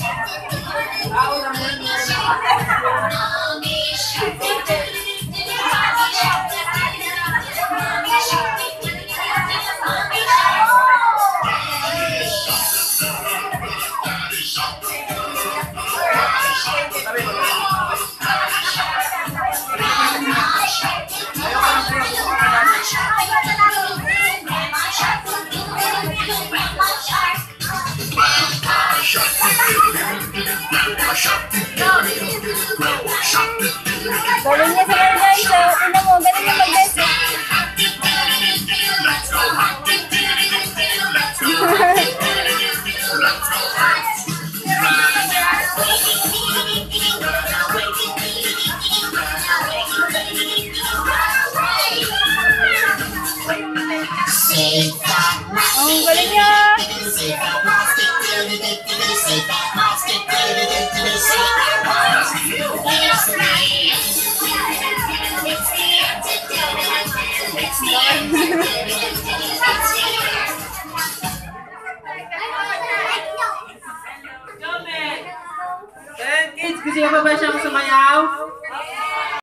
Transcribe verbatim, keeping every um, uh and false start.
Gawin niya sa mga guys, so, tingnan mo, galing na mag-guys. Ang galing niya. Kids, gusto niyo pa ba siyang sumayaw?